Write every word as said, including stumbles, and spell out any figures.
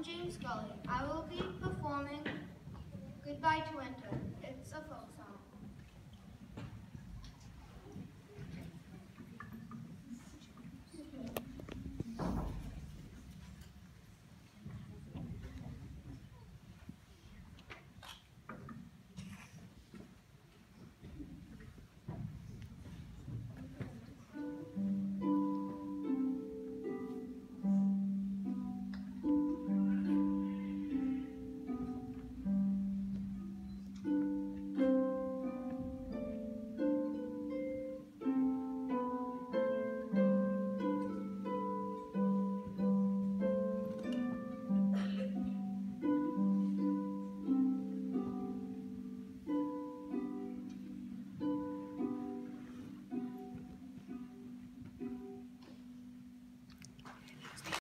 James Scully. I will be performing Goodbye to Winter. It's a folk song.